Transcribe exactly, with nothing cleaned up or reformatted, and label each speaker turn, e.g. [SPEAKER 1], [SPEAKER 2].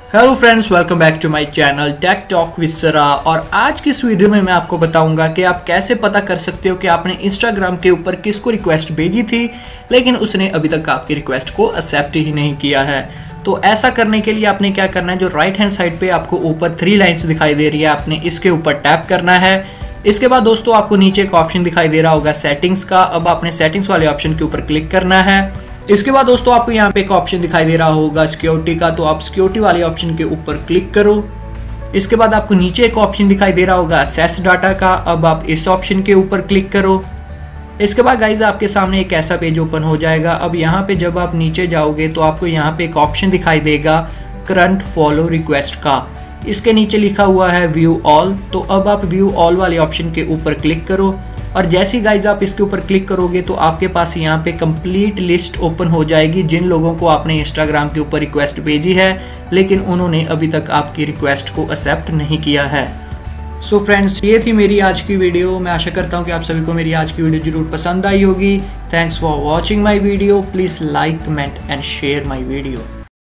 [SPEAKER 1] Hello friends, welcome back to my channel tech talk with Sara. और आज की इस वीडियो में मैं आपको बताऊंगा कि आप कैसे पता कर सकते हो कि आपने इंस्टाग्राम के ऊपर किसको रिक्वेस्ट भेजी थी लेकिन उसने अभी तक आपकी रिक्वेस्ट को एक्सेप्ट ही नहीं किया है। तो ऐसा करने के लिए आपने क्या करना है, जो राइट हैंड साइड पे आपको ऊपर थ्री लाइन्स दिखाई दे रही है, आपने इसके ऊपर टैप करना है। इसके बाद दोस्तों आपको नीचे एक ऑप्शन दिखाई दे रहा होगा सेटिंग्स का। अब आपने सेटिंग्स वाले ऑप्शन के ऊपर क्लिक करना है। इसके बाद दोस्तों आपको यहाँ पे एक ऑप्शन दिखाई दे रहा होगा सिक्योरिटी का, तो आप सिक्योरिटी वाले ऑप्शन के ऊपर क्लिक करो। इसके बाद आपको नीचे एक ऑप्शन दिखाई दे रहा होगा एक्सेस डाटा का, अब आप इस ऑप्शन के ऊपर क्लिक करो। इसके बाद गाइज आपके सामने एक ऐसा पेज ओपन हो जाएगा। अब यहाँ पे जब आप नीचे जाओगे तो आपको यहाँ पे एक ऑप्शन दिखाई देगा करंट फॉलो रिक्वेस्ट का। इसके नीचे लिखा हुआ है व्यू ऑल, तो अब आप व्यू ऑल वाले ऑप्शन के ऊपर क्लिक करो। और जैसे ही गाइज आप इसके ऊपर क्लिक करोगे तो आपके पास यहाँ पे कंप्लीट लिस्ट ओपन हो जाएगी जिन लोगों को आपने इंस्टाग्राम के ऊपर रिक्वेस्ट भेजी है लेकिन उन्होंने अभी तक आपकी रिक्वेस्ट को एक्सेप्ट नहीं किया है। सो so फ्रेंड्स, ये थी मेरी आज की वीडियो। मैं आशा करता हूँ कि आप सभी को मेरी आज की वीडियो जरूर पसंद आई होगी। Thanks for watching my video. Please like, comment and share my video.